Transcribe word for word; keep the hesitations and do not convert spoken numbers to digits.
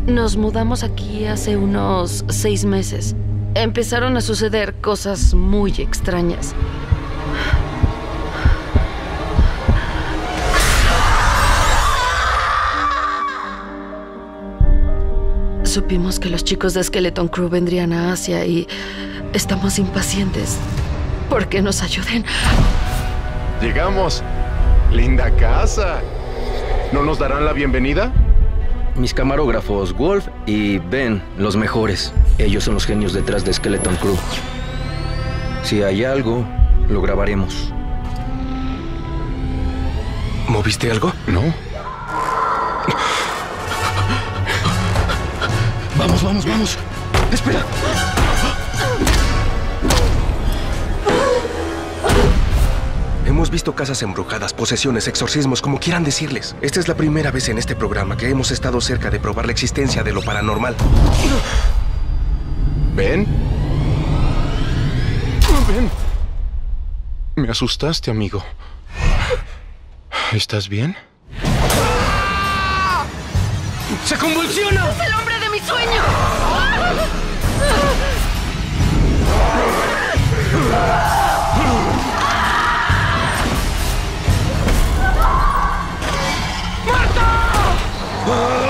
Nos mudamos aquí hace unos seis meses. Empezaron a suceder cosas muy extrañas. Supimos que los chicos de Skeleton Crew vendrían a Asia y estamos impacientes porque nos ayuden. Llegamos. Linda casa. ¿No nos darán la bienvenida? Mis camarógrafos, Wolf y Ben, los mejores. Ellos son los genios detrás de Skeleton Crew. Si hay algo, lo grabaremos. ¿Moviste algo? No. Vamos, vamos, vamos. Espera. Hemos visto casas embrujadas, posesiones, exorcismos, como quieran decirles. Esta es la primera vez en este programa que hemos estado cerca de probar la existencia de lo paranormal. ¿Ben? ¿Ben? Me asustaste, amigo. ¿Estás bien? ¡Se convulsiona! ¡Es el hombre de mi sueño! ¡Ah!